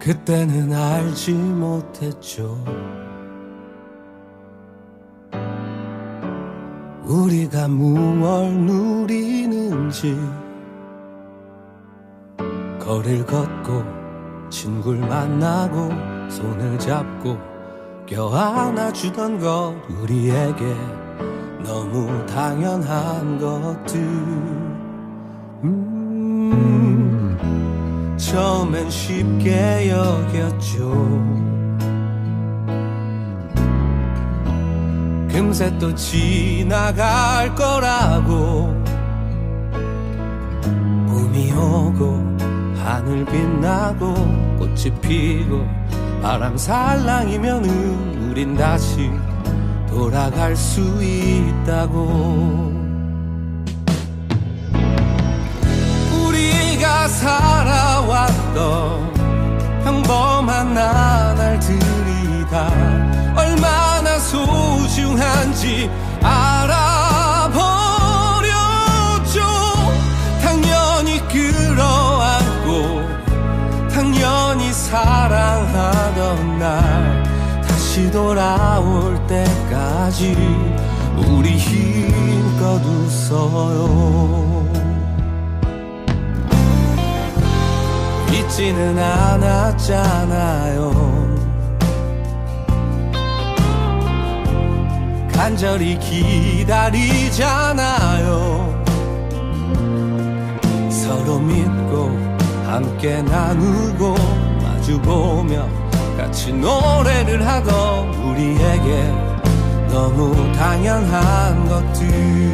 그때는 알지 못했죠. 우리가 무얼 누리는지. 거리를 걷고 친구를 만나고 손을 잡고 껴안아주던 것, 우리에게 너무 당연한 것들. 처음엔 쉽게 여겼죠. 금세 또 지나갈 거라고. 봄이 오고 하늘 빛나고 꽃이 피고 바람 살랑이면은 우린 다시 돌아갈 수 있다고. 우리가 살아왔던 평범한 나날들이 다 얼마나 소중한지 알아버렸죠. 당연히 끌어안고 당연히 사랑하던 날 다시 돌아올 때까지 우리 힘껏 웃어요. 잊지는 않았잖아요. 간절히 기다리잖아요. 서로 믿고 함께 나누고 마주보며 같이 노래를 하던 우리에게 너무 당연한 것들.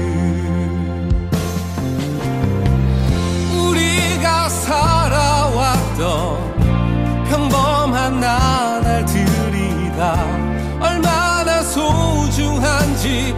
우리가 살아왔던 평범한 나날들이 다 얼마나 소중한지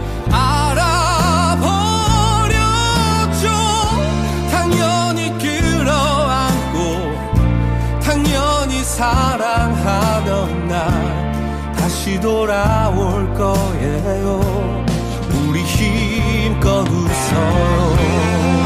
알아버렸죠. 당연히 끌어안고 당연히 사랑하던 날 다시 돌아올 거예요. 우리 힘껏 웃어요.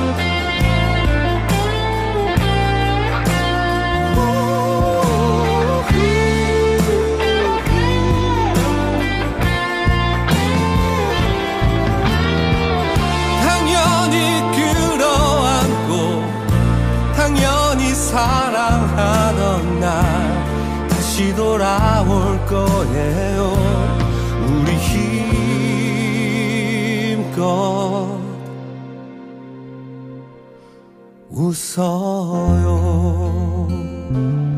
사랑하던 날 다시 돌아올 거예요. 우리 힘껏 웃어요.